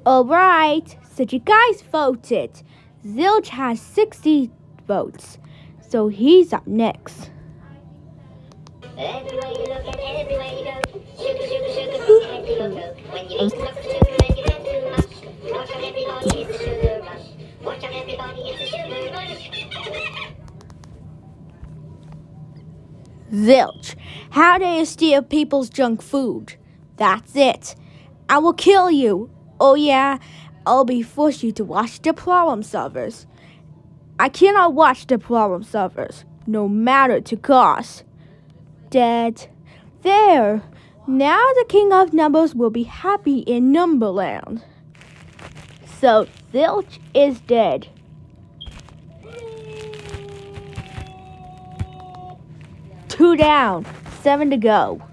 Alright, so you guys voted. Zilch has 60 votes, so he's up next. Everywhere you look and everywhere you go, sugar, sugar, sugar, rock and go. When you eat lots of sugar and you have too much, watch out everybody, it's a sugar rush. Watch out everybody, it's a sugar rush. Zilch, how dare you steal people's junk food? That's it. I will kill you. Oh yeah, I'll be forced you to watch the problem solvers. I cannot watch the problem solvers, no matter the cost. Dead. There. Now the king of numbers will be happy in Numberland. So Zilch is dead. 2 down, 7 to go.